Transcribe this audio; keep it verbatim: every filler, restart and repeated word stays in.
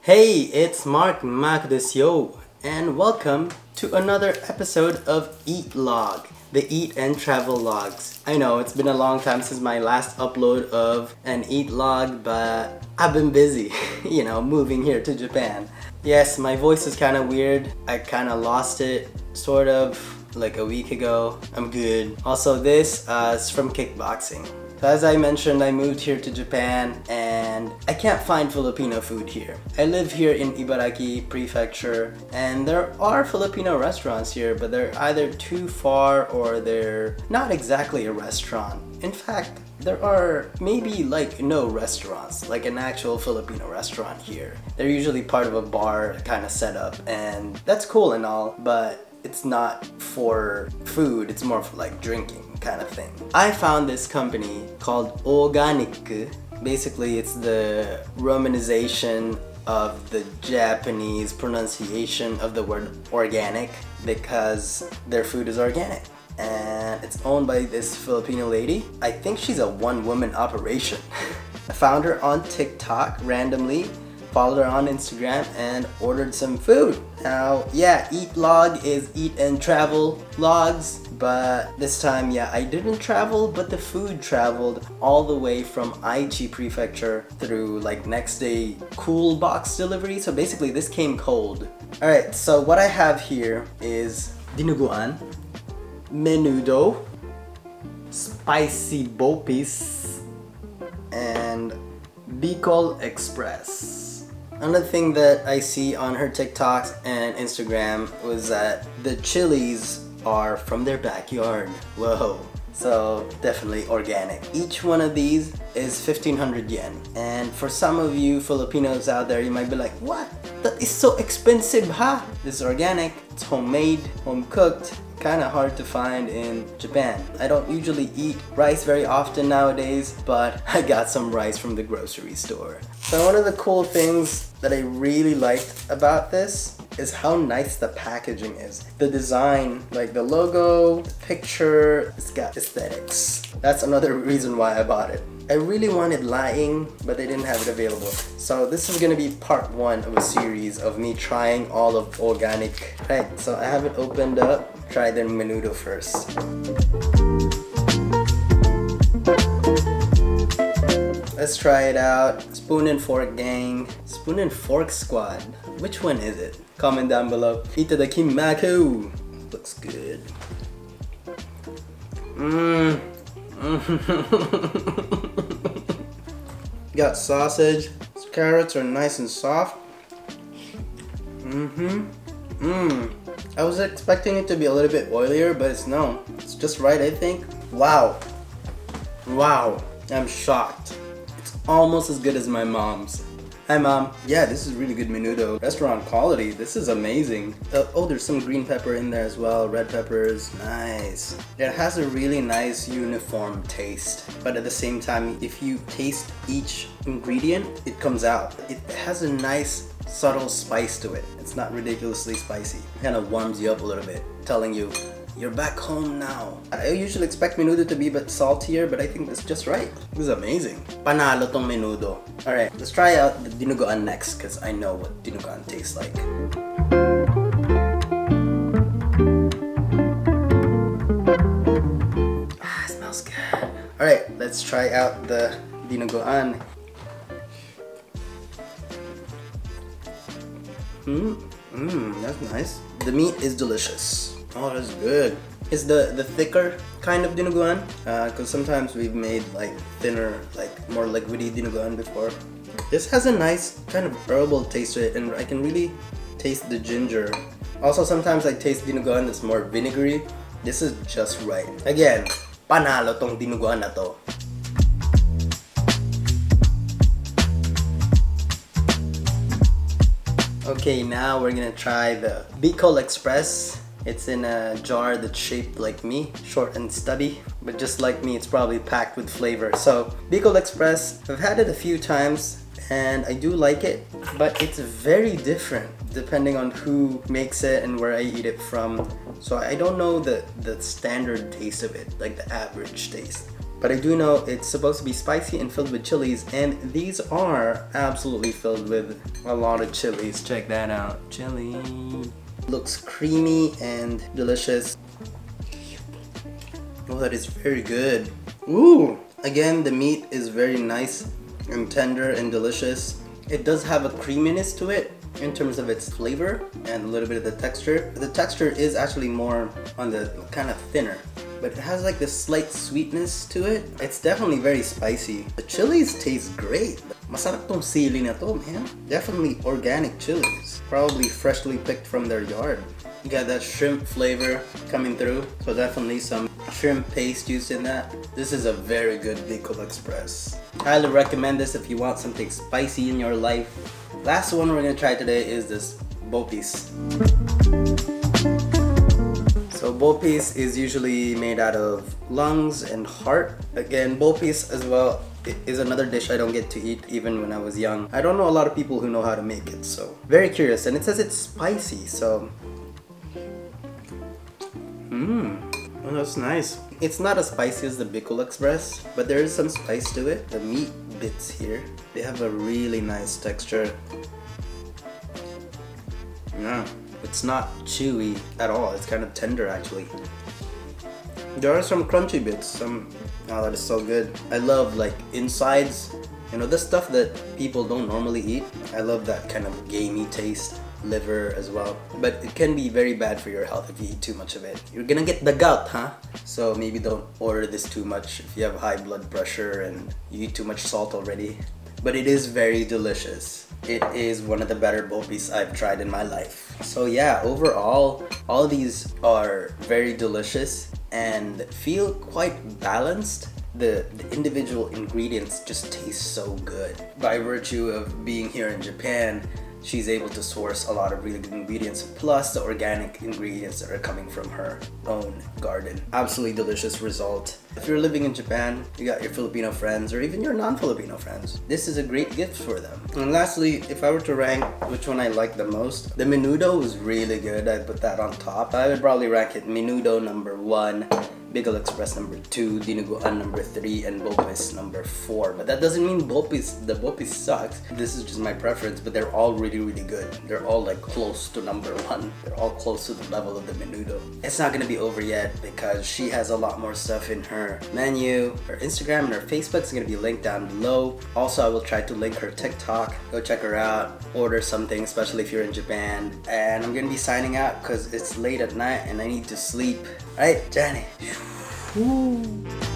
Hey, it's Mark Macdesio, and welcome to another episode of Eat Log, the Eat and Travel Logs. I know it's been a long time since my last upload of an Eat Log, but I've been busy, you know, moving here to Japan. Yes, my voice is kind of weird. I kind of lost it, sort of, like a week ago. I'm good. Also, this uh, is from kickboxing. So as I mentioned, I moved here to Japan and I can't find Filipino food here. I live here in Ibaraki Prefecture and there are Filipino restaurants here, but they're either too far or they're not exactly a restaurant. In fact, there are maybe like no restaurants, like an actual Filipino restaurant here. They're usually part of a bar kind of setup, and that's cool and all, but it's not for food, it's more for like drinking kind of thing. I found this company called Organic. Basically, it's the romanization of the Japanese pronunciation of the word organic because their food is organic. And it's owned by this Filipino lady. I think she's a one-woman operation. I found her on TikTok randomly, followed her on Instagram, and ordered some food. Now, yeah, Eat Log is Eat and Travel Logs, but this time, yeah, I didn't travel, but the food traveled all the way from Aichi Prefecture through like next day cool box delivery. So basically, this came cold. All right, so what I have here is dinuguan, menudo, spicy bopis, and Bicol Express. Another thing that I see on her TikToks and Instagram was that the chilies are from their backyard. Whoa. So definitely organic. Each one of these is fifteen hundred yen. And for some of you Filipinos out there, you might be like, what? That is so expensive, huh? This is organic, it's homemade, home cooked. Kind of hard to find in Japan. I don't usually eat rice very often nowadays, but I got some rice from the grocery store. So one of the cool things that I really liked about this is how nice the packaging is. The design, like the logo, the picture, it's got aesthetics. That's another reason why I bought it. I really wanted Laing, but they didn't have it available. So this is gonna be part one of a series of me trying all of organic. Right, so I have it opened up. Try the menudo first. Let's try it out. Spoon and fork gang. Spoon and fork squad. Which one is it? Comment down below. Itadakimasu. Looks good. Mmm. Got sausage. Carrots are nice and soft. Mm-hmm. Mmm. I was expecting it to be a little bit oilier, but it's no. It's just right, I think. Wow. Wow. I'm shocked. It's almost as good as my mom's. Hi mom. Yeah, this is really good menudo. Restaurant quality. This is amazing. Uh, oh, there's some green pepper in there as well. Red peppers. Nice. It has a really nice uniform taste. But at the same time, if you taste each ingredient, it comes out. It has a nice subtle spice to it. It's not ridiculously spicy. It kind of warms you up a little bit, telling you, you're back home now. I usually expect menudo to be a bit saltier, but I think it's just right. This is amazing. Panalo tong menudo. Alright, let's try out the dinuguan next, because I know what dinuguan tastes like. Ah, it smells good. Alright, let's try out the dinuguan. Mmm, mmm, that's nice. The meat is delicious. Oh, that's good. It's the, the thicker kind of dinuguan, because uh, sometimes we've made like thinner, like more liquidy dinuguan before. This has a nice kind of herbal taste to it, and I can really taste the ginger. Also, sometimes I taste dinuguan that's more vinegary. This is just right. Again, panalo tong dinuguan na to. Okay, now we're gonna try the Bicol Express. It's in a jar that's shaped like me, short and stubby, but just like me, it's probably packed with flavor. So, Bicol Express, I've had it a few times and I do like it, but it's very different depending on who makes it and where I eat it from. So I don't know the, the standard taste of it, like the average taste. But I do know it's supposed to be spicy and filled with chilies, and these are absolutely filled with a lot of chilies. Check that out. Chili. Looks creamy and delicious. Oh, that is very good. Ooh! Again, the meat is very nice and tender and delicious. It does have a creaminess to it in terms of its flavor and a little bit of the texture. The texture is actually more on the kind of thinner, but it has like this slight sweetness to it. It's definitely very spicy. The chilies taste great. Masarap tong sili na to, man. Definitely organic chilies. Probably freshly picked from their yard. You got that shrimp flavor coming through, so definitely some shrimp paste used in that. This is a very good Bicol Express. Highly recommend this if you want something spicy in your life. Last one we're gonna try today is this bopis. So bopis is usually made out of lungs and heart. Again, bopis as well is another dish I don't get to eat even when I was young. I don't know a lot of people who know how to make it, so very curious. And it says it's spicy, so mmm, oh, that's nice. It's not as spicy as the Bicol Express, but there is some spice to it. The meat bits here, they have a really nice texture. Yeah, it's not chewy at all. It's kind of tender actually. There are some crunchy bits. Some, oh, that is so good. I love like insides. You know, the stuff that people don't normally eat. I love that kind of gamey taste. Liver as well, but it can be very bad for your health if you eat too much of it. You're gonna get the gout, huh? So maybe don't order this too much if you have high blood pressure and you eat too much salt already. But it is very delicious. It is one of the better bopis I've tried in my life. So yeah, overall, all of these are very delicious and feel quite balanced. The, the individual ingredients just taste so good. By virtue of being here in Japan, she's able to source a lot of really good ingredients, plus the organic ingredients that are coming from her own garden. Absolutely delicious result. If you're living in Japan, you got your Filipino friends or even your non-Filipino friends, this is a great gift for them. And lastly, if I were to rank which one I like the most, the menudo was really good. I'd put that on top. I would probably rank it menudo number one, Bicol Express number two, dinuguan number three, and bopis number four. But that doesn't mean bopis, the bopis sucks. This is just my preference, but they're all really, really good. They're all like close to number one. They're all close to the level of the menudo. It's not gonna be over yet because she has a lot more stuff in her menu. Her Instagram and her Facebook is gonna be linked down below. Also, I will try to link her TikTok. Go check her out. Order something, especially if you're in Japan. And I'm gonna be signing out because it's late at night and I need to sleep. Alright, Johnny. Woo.